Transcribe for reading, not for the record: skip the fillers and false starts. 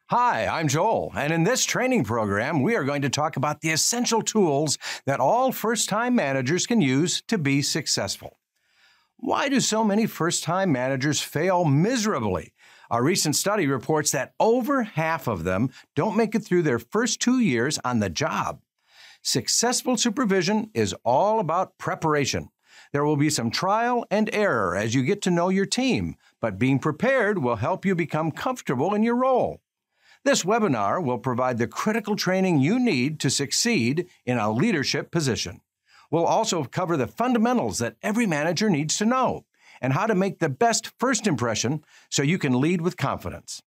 Hi, I'm Joel, and in this training program, we are going to talk about the essential tools that all first-time managers can use to be successful. Why do so many first-time managers fail miserably? A recent study reports that over half of them don't make it through their first 2 years on the job. Successful supervision is all about preparation. There will be some trial and error as you get to know your team, but being prepared will help you become comfortable in your role. This webinar will provide the critical training you need to succeed in a leadership position. We'll also cover the fundamentals that every manager needs to know and how to make the best first impression so you can lead with confidence.